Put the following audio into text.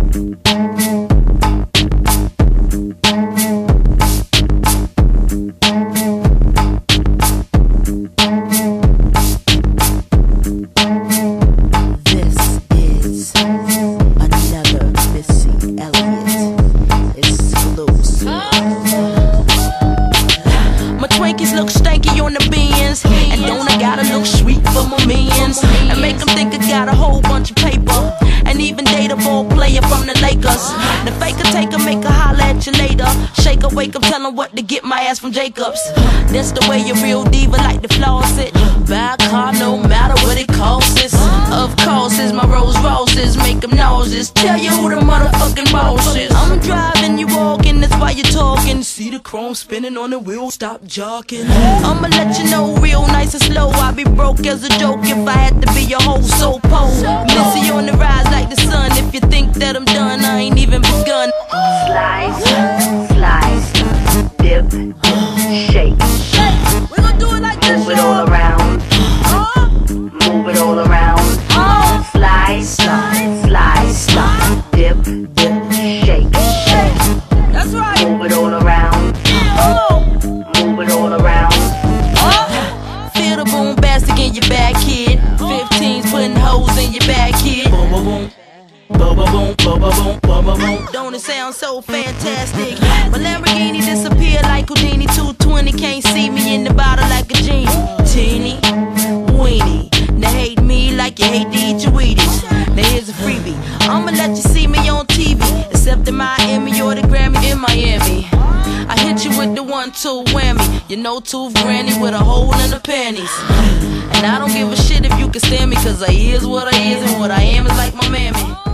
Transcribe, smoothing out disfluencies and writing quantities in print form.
Look stanky on the beans, and don't I gotta look sweet for my minions, and make them think I got a whole bunch of paper, and even date a ball player from the Lakers. The faker taker make her holler at you later, shake her, wake up, tell her what to get my ass from Jacobs. That's the way a real diva like to floss it. Buy a car no matter what it costs. Of course, it's my Rolls Royces, make them nauseous. Tell you who the motherfucking boss is. I'm driving, you walking, that's why you're talking. See the chrome spinning on the wheel, stop jogging. I'ma let you know real nice and slow. I'll be broke as a joke if I had to be your whole soul pole. Missy on the rise like the sun. If you think that I'm done, I ain't even begun. Slice, slice, dip, shake. We gon' do it like this, move it all around. Move it all around. Slice, slice, slice, dip, shake. That's right. Move it all around. Move it all around. Feel the boom bastic in your back, kid. 15s putting holes in your back, kid. Boom, boom, boom. Boom, boom, boom, boom, boom, boom, boom, boom. Don't it sound so fantastic? My Lamborghini disappeared like Houdini. 220 can't see me in the bottle like a genie. Teeny, weenie. Now hate me like you hate to eat your Wheaties. Now here's a freebie. I'ma let you see me on TV, except in Miami or the Grammy in Miami. I hit you with the 1-2 whammy. You know, tooth granny with a hole in the panties. And I don't give a shit if you can stand me, cause I is what I is, and what I am is like my mammy.